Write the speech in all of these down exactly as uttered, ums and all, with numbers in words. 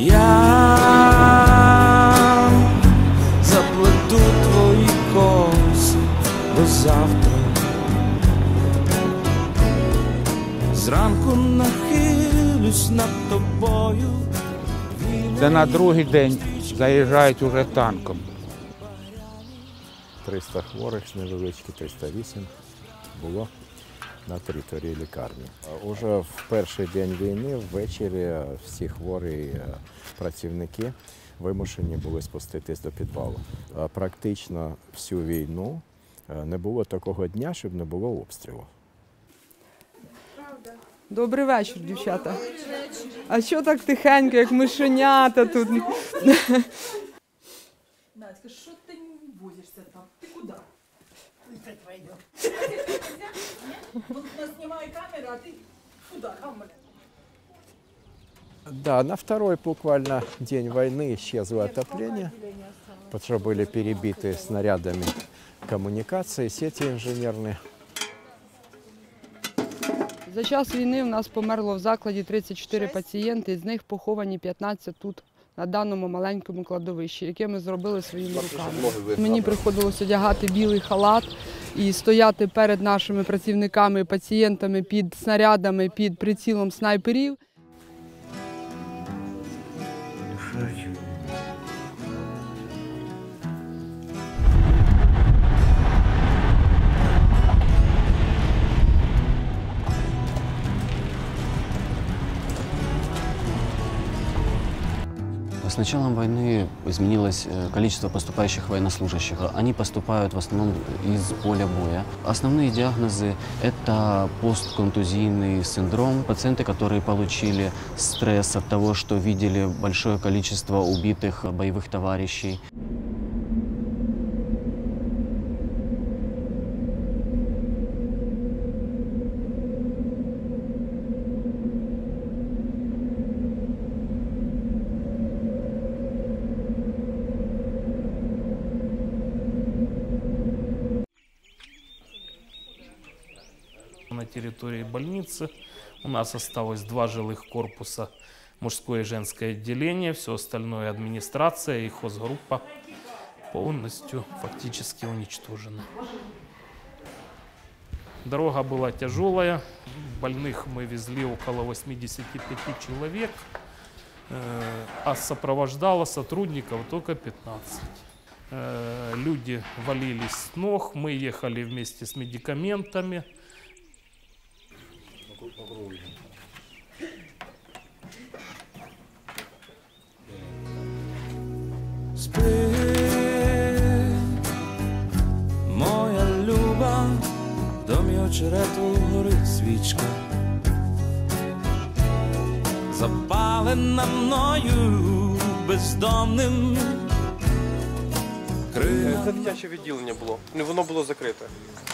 Я заплету твої коси до завтра. Зранку нахилюсь над тобою. Це на другий день заїжджають уже танком. триста хворих з невеличкі, триста вісім було на території лікарні. Уже в перший день війни ввечері всі хворі працівники вимушені були спуститись до підвалу. Практично всю війну не було такого дня, щоб не було обстрілу. Добрий вечір, дівчата. А що так тихенько, як мишенята тут? Надька, що ти возишся там? Ти куди? Так пойдем. Вот нас снимает камера, а ты куда? Да, на второй буквально день войны исчезло отопление, потому что были перебиты снарядами коммуникации, сети инженерные. За час війни в нас померло в закладі тридцять чотири пацієнти, з них поховані п'ятнадцять тут, на даному маленькому кладовищі, яке ми зробили своїми руками. Мені приходилось одягати білий халат і стояти перед нашими працівниками, пацієнтами під снарядами, під прицілом снайперів. С началом войны изменилось количество поступающих военнослужащих. Они поступают в основном из поля боя. Основные диагнозы – это постконтузийный синдром. Пациенты, которые получили стресс от того, что видели большое количество убитых боевых товарищей. На территории больницы у нас осталось два жилых корпуса, мужское и женское отделение, все остальное администрация и хозгруппа полностью фактически уничтожена. Дорога была тяжелая, больных мы везли около восьмидесяти пяти человек, а сопровождало сотрудников только пятнадцать. Люди валились с ног, мы ехали вместе с медикаментами. Спи, моя люба, в домі очерету горить свічка, запалена мною бездомним. Це дитяче відділення було, воно було закрите.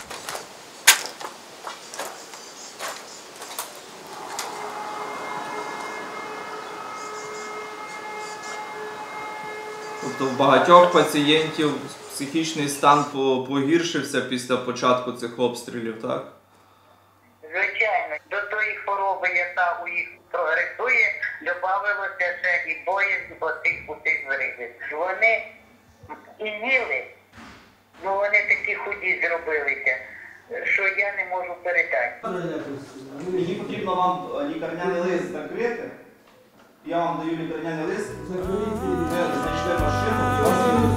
Тобто в багатьох пацієнтів психічний стан погіршився після початку цих обстрілів, так? Звичайно. До тої хвороби, яка у їх прогресує, додавалося ще і боязнь оцих путих зрізів. Вони і їли, ну вони такі худі зробилися, що я не можу передати. Мені потрібно вам лікарняний лист закрити. Я вам даю лікарняний лист, ви знайшли машину і вас